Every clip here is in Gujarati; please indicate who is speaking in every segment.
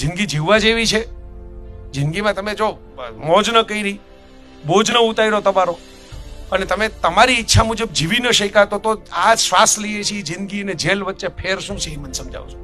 Speaker 1: જિંદગી જીવવા જેવી છે. જિંદગીમાં તમે જો મોજ ન કરી, બોજ ન ઉતાર્યો તમારો, અને તમે તમારી ઈચ્છા મુજબ જીવી ન શક્યા, તો આ શ્વાસ લઈએ છીએ જિંદગી અને જેલ વચ્ચે ફેર શું છે એ મને સમજાવજો.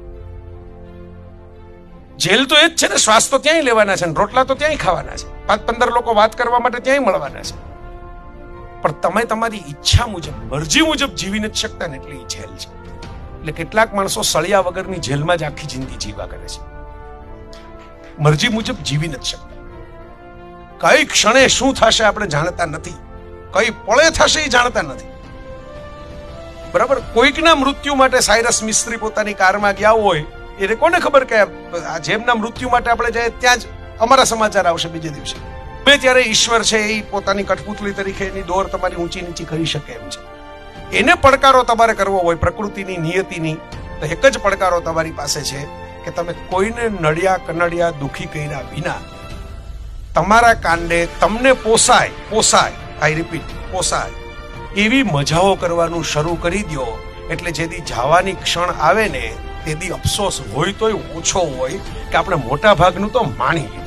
Speaker 1: જેલ તો એ જ છે ને, શ્વાસ તો ત્યાંય લેવાના છે, રોટલા તો ત્યાંય ખાવાના છે, 5-15 લોકો વાત કરવા માટે ત્યાંય મળવાના છે, પણ તમે તમારી ઈચ્છા મુજબ, મરજી મુજબ જીવી નથી શકતા ને, એટલે એ જેલ છે. એટલે કેટલાક માણસો સળિયા વગરની જેલમાં જ આખી જિંદગી જીવા કરે છે. મરજી મુજબ જીવી નથી શકતા. કઈ ક્ષણે શું થશે આપણે જાણતા નથી, કઈ પળે થશે એ જાણતા નથી. બરાબર. કોઈકના મૃત્યુ માટે સાયરસ મિસ્ત્રી પોતાની કારમાં ગયા હોય, એને કોને ખબર કે જેમના મૃત્યુ માટે આપણે જાય ત્યાં જ અમારા સમાચાર આવશે બીજે દિવસે. ત્યારે ઈશ્વર છે એ પોતાની કઠપુતળી તરીકે એની દોર તમારી ઊંચી નીચી કરી શકે એમ છે. એને પડકારો તમારે કરવો હોય પ્રકૃતિની, નિયતિની, તો એક જ પડકારો તમારી પાસે છે કે તમે કોઈને નડ્યા કનડ્યા દુખી કર્યા વિના તમારા કાંડે તમને પોસાય, આઈ રિપીટ, પોસાય એવી મજાઓ કરવાનું શરૂ કરી દો. એટલે જેથી જવાની ક્ષણ આવે ને તેથી અફસોસ હોય તોય ઓછો હોય કે આપણે મોટા ભાગનું તો માણી લીધું.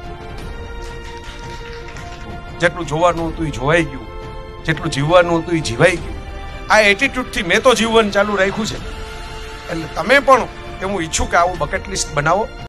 Speaker 1: જેટલું જોવાનું હતું એ જોવાઈ ગયું, જેટલું જીવવાનું હતું એ જીવાઈ ગયું. આ એટીટ્યુડથી મેં તો જીવન ચાલુ રાખ્યું છે. એટલે તમે પણ હું ઈચ્છું કે આવું બકેટ લિસ્ટ બનાવો.